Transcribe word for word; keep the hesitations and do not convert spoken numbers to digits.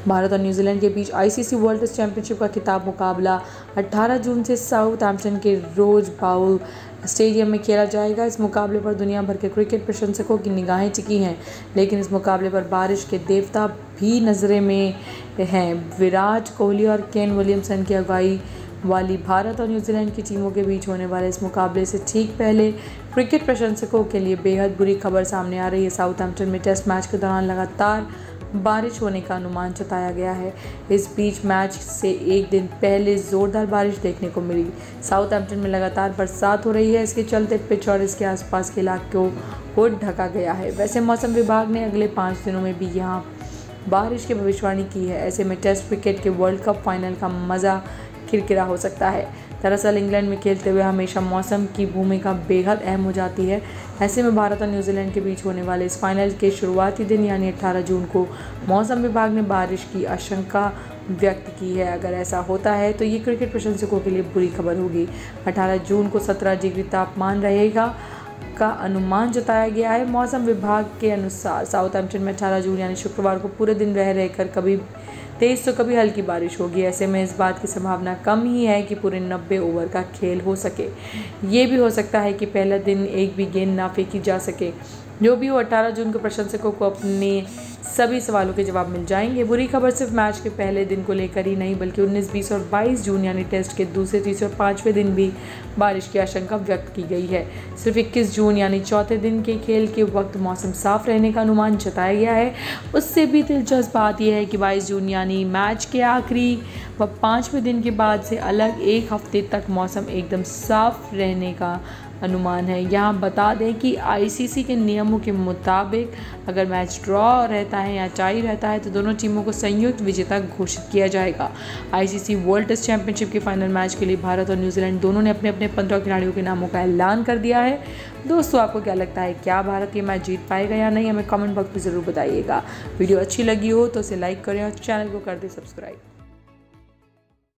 भारत और न्यूजीलैंड के बीच आईसीसी वर्ल्ड टेस्ट चैंपियनशिप का खिताब मुकाबला अठारह जून से साउथहैम्पटन के रोज बाउल स्टेडियम में खेला जाएगा। इस मुकाबले पर दुनिया भर के क्रिकेट प्रशंसकों की निगाहें टिकी हैं, लेकिन इस मुकाबले पर बारिश के देवता भी नज़रे में हैं। विराट कोहली और केन विलियमसन की अगुवाई वाली भारत और न्यूजीलैंड की टीमों के बीच होने वाले इस मुकाबले से ठीक पहले क्रिकेट प्रशंसकों के लिए बेहद बुरी खबर सामने आ रही है। साउथहैम्पटन में टेस्ट मैच के दौरान लगातार बारिश होने का अनुमान जताया गया है। इस बीच मैच से एक दिन पहले ज़ोरदार बारिश देखने को मिली। साउथहैम्पटन में लगातार बरसात हो रही है, इसके चलते पिच और इसके आसपास के इलाकों को ढका गया है। वैसे मौसम विभाग ने अगले पाँच दिनों में भी यहाँ बारिश की भविष्यवाणी की है। ऐसे में टेस्ट क्रिकेट के वर्ल्ड कप फाइनल का मज़ा किरकिरा हो सकता है। दरअसल इंग्लैंड में खेलते हुए हमेशा मौसम की भूमिका बेहद अहम हो जाती है। ऐसे में भारत और न्यूजीलैंड के बीच होने वाले इस फाइनल के शुरुआती दिन यानी अठारह जून को मौसम विभाग ने बारिश की आशंका व्यक्त की है। अगर ऐसा होता है तो ये क्रिकेट प्रशंसकों के लिए बुरी खबर होगी। अठारह जून को सत्रह डिग्री तापमान रहेगा का अनुमान जताया गया है। मौसम विभाग के अनुसार साउथहैम्पटन में अठारह जून यानी शुक्रवार को पूरे दिन रह रहकर कभी तेज तो कभी हल्की बारिश होगी। ऐसे में इस बात की संभावना कम ही है कि पूरे नब्बे ओवर का खेल हो सके। ये भी हो सकता है कि पहला दिन एक भी गेंद ना फेंकी जा सके। जो भी हो, अठारह जून को प्रशंसकों को अपने सभी सवालों के जवाब मिल जाएंगे। बुरी खबर सिर्फ मैच के पहले दिन को लेकर ही नहीं बल्कि उन्नीस, बीस और बाईस जून यानी टेस्ट के दूसरे, तीसरे और पाँचवें दिन भी बारिश की आशंका व्यक्त की गई है। सिर्फ इक्कीस जून यानी चौथे दिन के खेल के वक्त मौसम साफ रहने का अनुमान जताया गया है। उससे भी दिलचस्प बात यह है कि बाईस जून यानी मैच के आखिरी व पाँचवें दिन के बाद से अलग एक हफ्ते तक मौसम एकदम साफ रहने का अनुमान है। यहाँ बता दें कि आईसीसी के नियमों के मुताबिक अगर मैच ड्रॉ रहता है या टाई रहता है तो दोनों टीमों को संयुक्त विजेता घोषित किया जाएगा। आईसीसी वर्ल्ड टेस्ट चैंपियनशिप के फाइनल मैच के लिए भारत और न्यूजीलैंड दोनों ने अपने अपने पंद्रह खिलाड़ियों के नामों का ऐलान कर दिया है। दोस्तों, आपको क्या लगता है, क्या भारत ये मैच जीत पाएगा या नहीं? हमें कमेंट बॉक्स में ज़रूर बताइएगा। वीडियो अच्छी लगी हो तो उसे लाइक करें और चैनल को कर दें सब्सक्राइब।